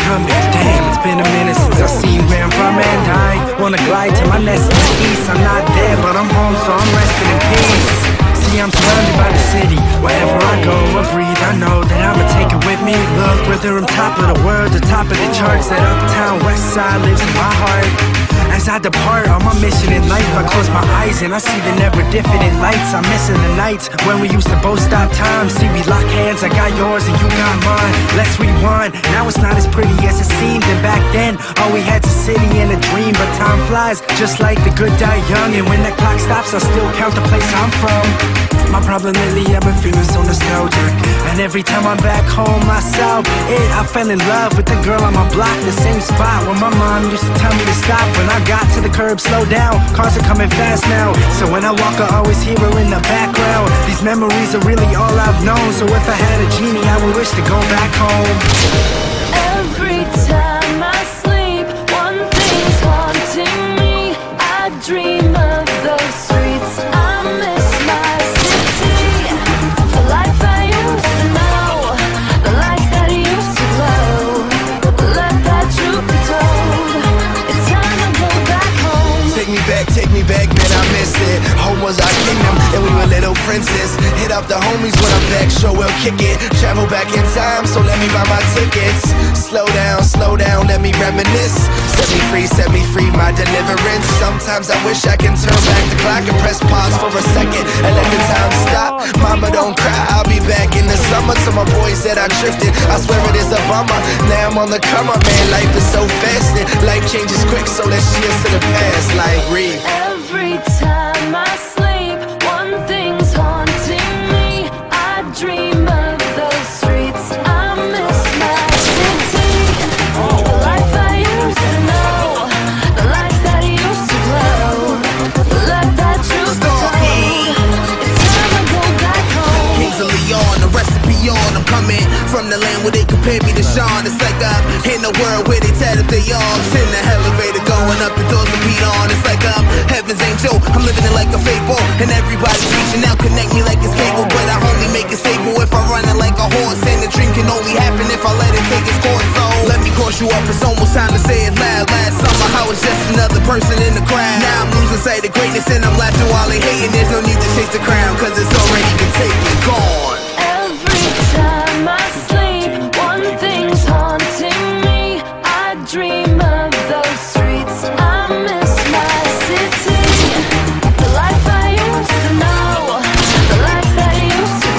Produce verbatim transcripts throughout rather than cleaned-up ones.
coming. Damn, it's been a minute since I seen where I'm from, and I wanna glide to my nest in the east. I'm not there, but I'm home, so I'm resting in peace. See, I'm surrounded by the city. Wherever I go or breathe, I know that I'ma take it with me. Look, whether I'm top of the world or top of the charts, that uptown west side lives in my heart. As I depart on my mission in life, I close my eyes and I see the never different lights. I'm missing the nights when we used to both stop time. See, we lock hands, I got yours and you got mine. Let's rewind, now it's not as pretty as it seemed. And back then, all we had's a city and a dream. But time flies, just like the good die young. And when that clock stops, I still count the place I'm from. My problem lately, I've been feeling so nostalgic. And every time I'm back home, myself, it, I fell in love with the girl on my block. The same spot where my mom used to tell me to stop. When I got to the curb, slow down, cars are coming fast now. So when I walk, I always hear her in the background. These memories are really all I've known. So if I had a genie, I would wish to go back home. Every time I sleep, one thing's haunting me. I dream of those streets. I miss my city, the life I used to know, the lights that used to glow. Let that truth be told. It's time to go back home. Take me back, take me back, man, I miss it. Home was our kingdom, and we were little princes. Hit up the homies when I'm back, sure we'll kick it. Travel back in time, so let me buy my tickets. Slow down, slow down, let me reminisce. Set me free, set me free, my deliverance. Sometimes I wish I can turn back the clock and press pause for a second and let the time stop. Mama, don't cry, I'll be back in the summer. To my boys that I drifted, I swear it is a bummer. Now I'm on the come up, man, life is so fast and life changes quick, so let's cheers to the past like read. Every time I sleep, one thing's haunting me. I dream of those streets. I miss my city, the life I used to know, the lights that used to glow. Let that truth be told. It's time to go back home. Kings of Leon, the recipe on. I'm coming from the land where they compare me to Sean. It's like I'm in a world where they tat up their arms. In the elevator going up, the doors are beat on. It's like I'm heaven's angel, I'm living it like a fable. And everybody's reaching out, connect me like it's cable. But I only make it stable if I run it like a horse. And the dream can only happen if I let it take its course. So let me course you up, it's almost time to say it loud. Last summer I was just another person in the crowd. Now I'm losing sight of greatness and I'm laughing while they hating. There's no need to chase the crown, cause it's already been taken, gone. Every time I sleep, one thing's haunting me. I dream of those streets. I miss my city, the life I used to know, the lights that used to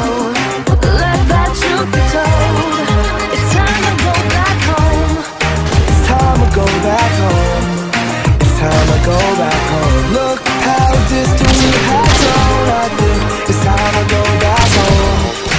glow. Let that truth be told. It's time to go back home. It's time to go back home. It's time to go back home. Look how distant we have grown. I think it's time to go back home.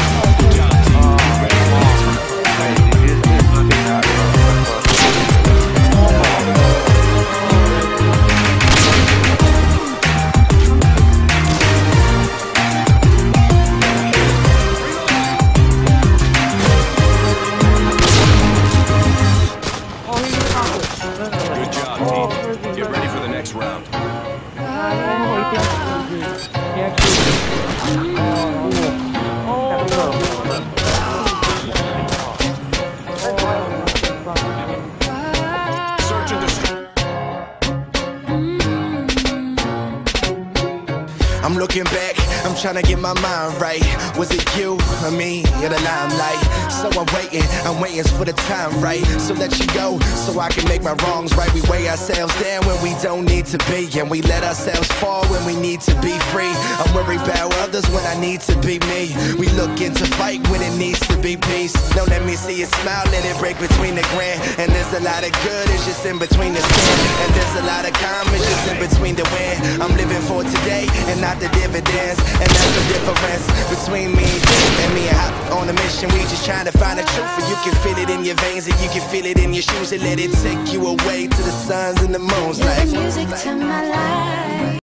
Good job, team. Get ready for the next round. Search and destroy. I'm looking back, I'm trying to get my mind right. Was it you or me in the limelight? So I'm waiting, I'm waiting for the time right. So let you go, so I can make my wrongs right. We weigh ourselves down when we don't need to be, and we let ourselves fall when we need to be free. I'm worried about others when I need to be me. We looking to fight when it needs to be peace. Now let me see you smile, let it break between the grand. And there's a lot of good, it's just in between the sin. And there's a lot of calm, it's just in between the win. I'm living for today and not the dividends. And that's the difference between me and me and Hop on a mission. We just trying to find the truth, and you can feel it in your veins and you can feel it in your shoes, and let it take you away to the suns and the moons. You're like the music to my life.